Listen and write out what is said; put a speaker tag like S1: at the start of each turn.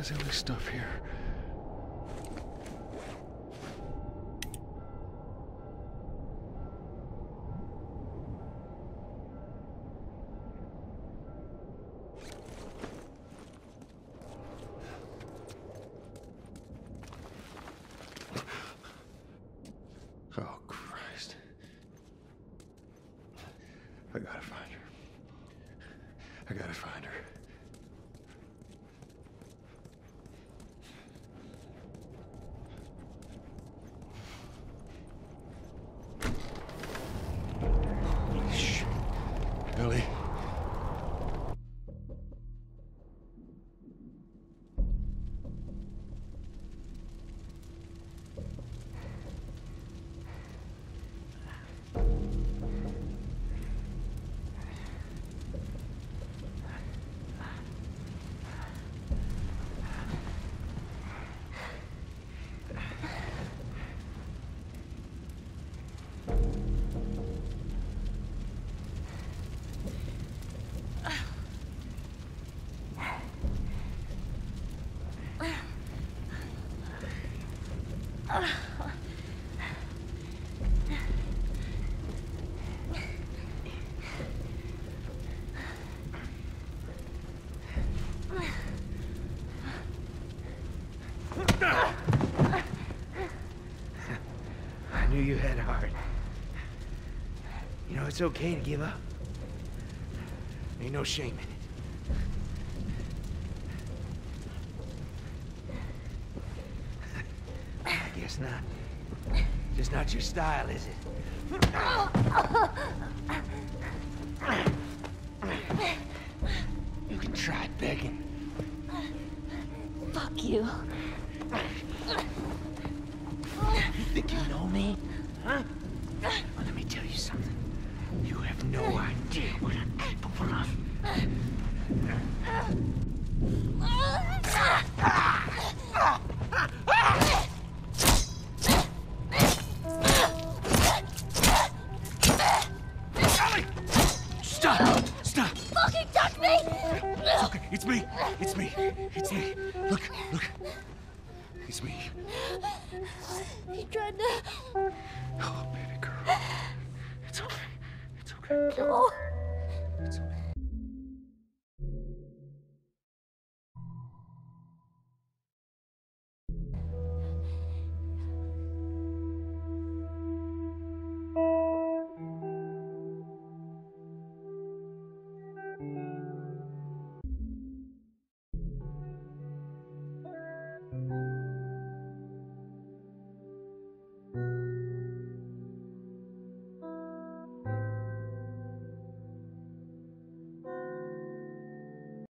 S1: silly stuff here. Oh, Christ. I gotta find her. I gotta find her. Holy shit. Ellie.
S2: I knew you had heart. You know, it's okay to give up. Ain't no shame in it. I guess not. Just not your style, is it? You can try begging.
S3: Fuck you.
S2: You think you know me? Huh? Well, let me tell you something. You have no idea what I'm capable of. Ellie! Stop! Stop!
S3: Fucking touch me!
S2: It's okay. It's me. It's me. It's me. Look. It's me.
S3: He tried to...
S1: Oh, baby girl. It's okay. It's okay.
S3: Oh.